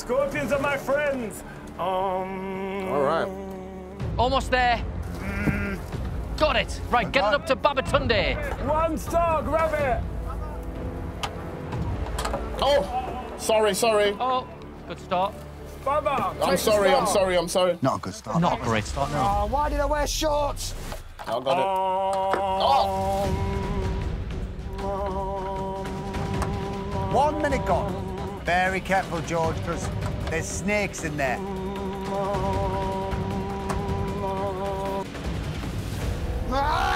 Scorpions are my friends. All right. Almost there. Got it. Right, get it up to Babatunde. One star, grab it. Oh, sorry. Oh, good start. Baba, I'm sorry. Not a good start. Not a great start, no. Oh, why did I wear shorts? I got it. Oh. 1 minute gone. Very careful, George, because there's snakes in there. Ah!